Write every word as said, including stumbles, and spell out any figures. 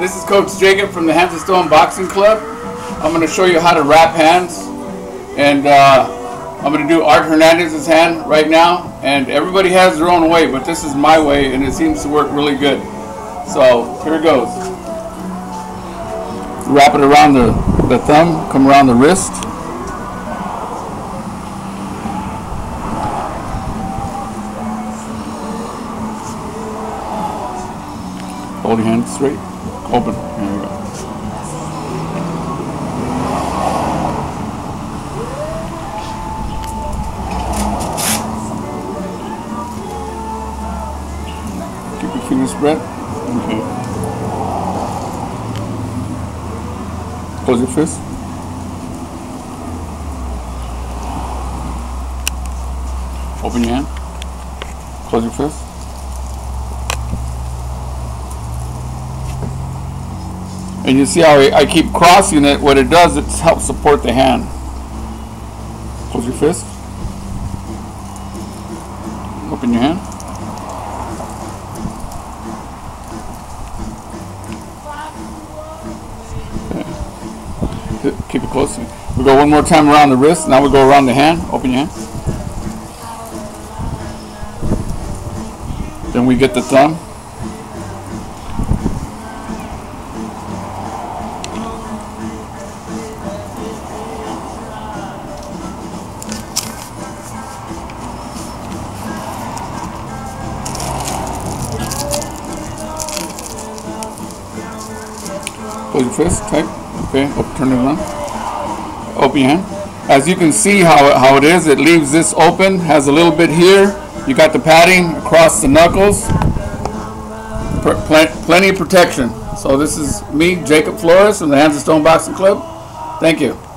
This is Coach Jacob from the Hands of Stone Boxing Club. I'm going to show you how to wrap hands, and uh, I'm going to do Art Hernandez's hand right now. And everybody has their own way, but this is my way, and it seems to work really good. So here it goes. Wrap it around the, the thumb, come around the wrist. Hold your hand straight. Open. There you go. Keep your fingers spread. Okay. Close your fist. Open your hand. Close your fist. And you see how I keep crossing it. What it does, it helps support the hand. Close your fist. Open your hand. Okay. Keep it close. We go one more time around the wrist. Now we go around the hand. Open your hand. Then we get the thumb. Close your fist, tight. Okay, open, turn it around. Open your hand. As you can see how it, how it is, it leaves this open, has a little bit here. You got the padding across the knuckles. Pl plenty of protection. So this is me, Jacob Flores, from the Hands of Stone Boxing Club. Thank you.